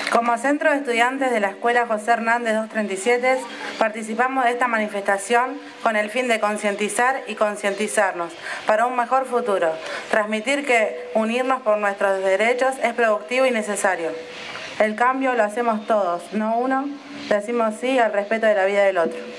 Como Centro de Estudiantes de la Escuela José Hernández 237, participamos de esta manifestación con el fin de concientizar y concientizarnos para un mejor futuro, transmitir que unirnos por nuestros derechos es productivo y necesario. El cambio lo hacemos todos, no uno. Decimos sí al respeto de la vida del otro.